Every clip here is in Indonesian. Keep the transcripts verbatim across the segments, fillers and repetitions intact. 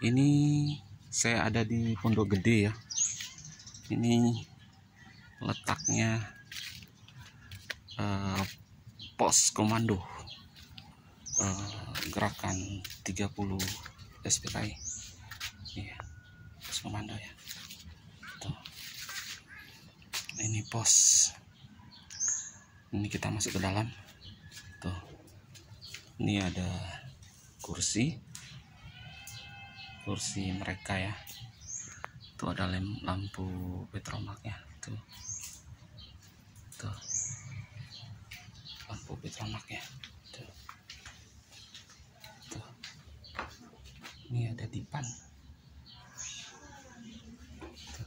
Ini saya ada di Pondok Gede ya. Ini letaknya uh, pos komando uh, gerakan tiga puluh S P K I. Iya, pos komando ya. Tuh. Ini pos. Ini kita masuk ke dalam. Tuh. Ini ada kursi. Kursi mereka ya. Tuh ada lem, lampu petromaknya. Tuh. Tuh. Lampu petromaknya. Tuh. Tuh. Ini ada dipan. Tuh.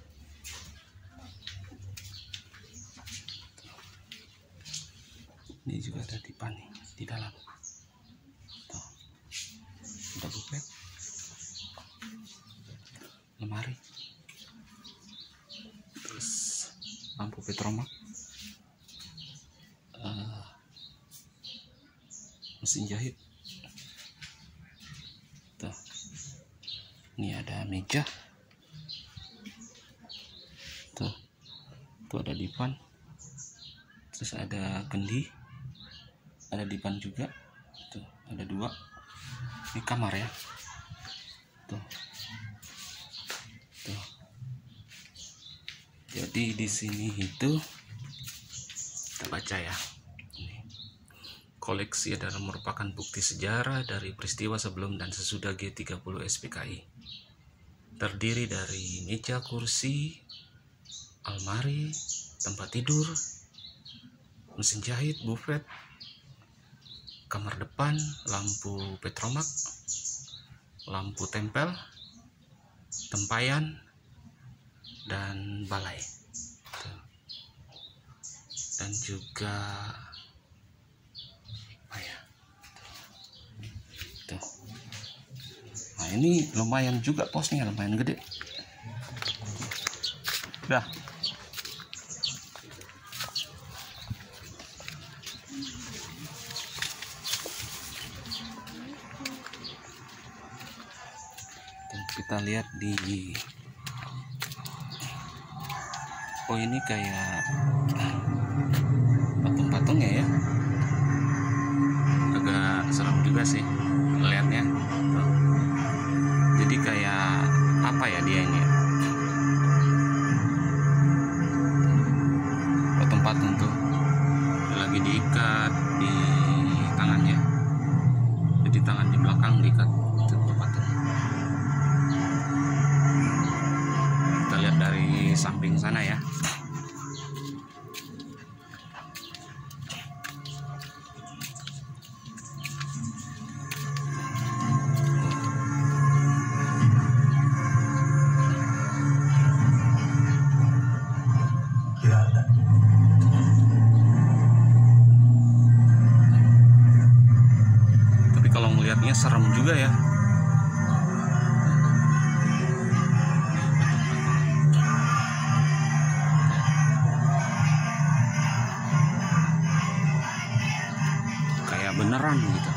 Tuh. Ini juga ada dipan nih di dalam. Tuh. Ada bufet. Lemari, terus lampu petromak, uh, mesin jahit. Tuh. Ini ada meja. Tuh, tuh ada dipan, terus ada kendi, ada dipan juga. Tuh ada dua. Ini kamar ya. Tuh. Tuh. Jadi di sini itu kita baca ya. Ini. Koleksi adalah merupakan bukti sejarah dari peristiwa sebelum dan sesudah G tiga puluh S P K I. Terdiri dari meja, kursi, almari, tempat tidur, mesin jahit, bufet, kamar depan, lampu petromak, lampu tempel, tempayan, dan balai. Tuh. Dan juga apa ya? Tuh. Nah ini lumayan juga posnya, lumayan gede. Udah. Kita lihat di oh ini kayak patung-patungnya ya, agak serem juga sih lihatnya. Tuh. Jadi kayak apa ya dia ini, patung-patung tuh lagi diikat di tangannya, jadi tangan di belakang diikat. Dari samping sana ya. Tapi kalau melihatnya serem juga ya. Beneran gitu.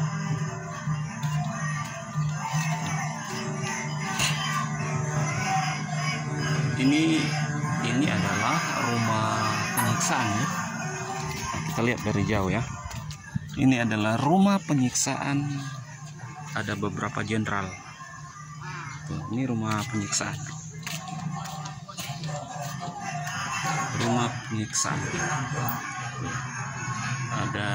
Ini ini adalah rumah penyiksaan ya. Nah, kita lihat dari jauh ya. Ini adalah rumah penyiksaan. Ada beberapa jenderal. Tuh, ini rumah penyiksaan. Rumah penyiksaan. Tuh. Ada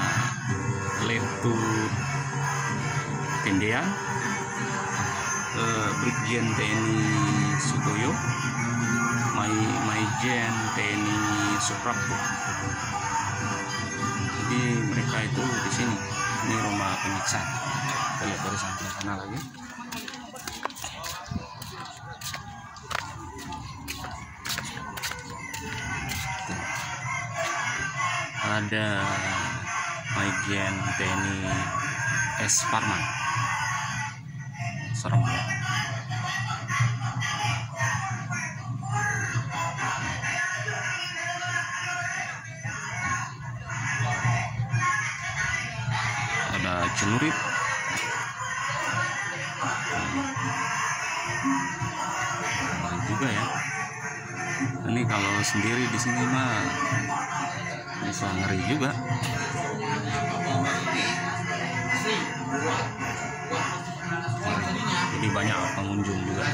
Letut Tendean, uh, Brigjen T N I Sutoyo, Mai Maijen T N I Suprapto. Jadi mereka itu di sini. Ini rumah penyiksaan. Kita lihat dari samping sana lagi. Ada Maijen T N I S Parman. Serem ya. Ada celurit. juga ya. Ini kalau sendiri di sini mah bisa ngeri juga. Jadi banyak pengunjung juga.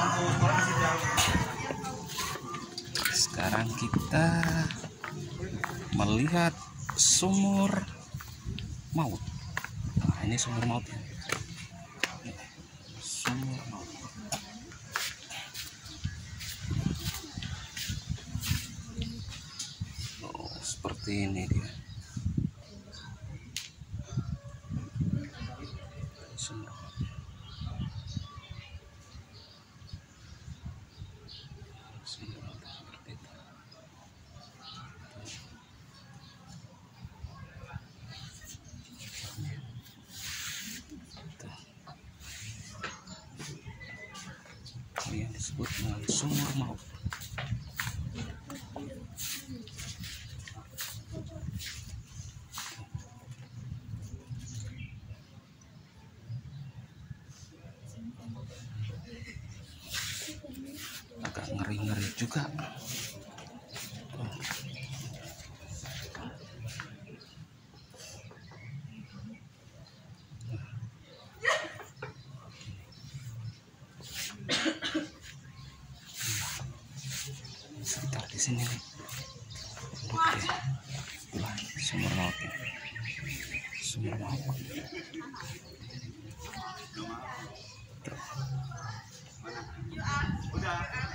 Sekarang kita melihat sumur maut. Nah, ini sumur maut ya. Sumur maut. Oh, seperti ini dia. Sumur maut. Sumur maut seperti itu. Ini yang disebut dengan sumur maut. Agak ngeri-ngeri juga. Sekitar di sini nih. Oke. Itulah sumur maut ini. Sumur maut. Tuh.